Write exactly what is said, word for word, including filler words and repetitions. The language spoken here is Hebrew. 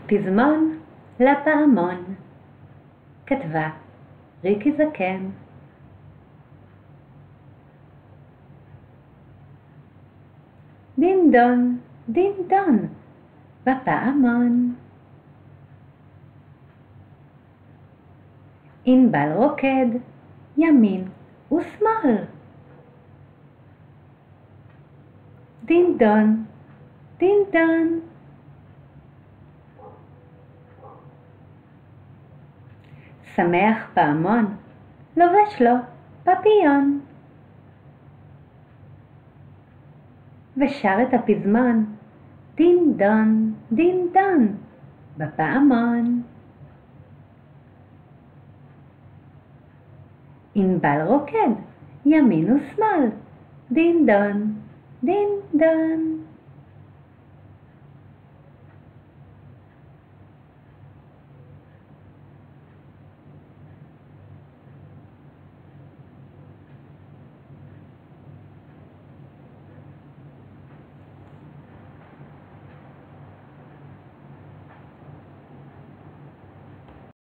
פזמון לפעמון, כתבה ריקי זקן. דין דון, דין דון, בפעמון. ענבל רוקד, ימין ושמאל. דין דון, דין דון. שמח פעמון, לובש לו פפיון. ושר את הפזמון, דין דון, דין דון, בפעמון. ענבל רוקד, ימין ושמאל, דין דון, דין דון.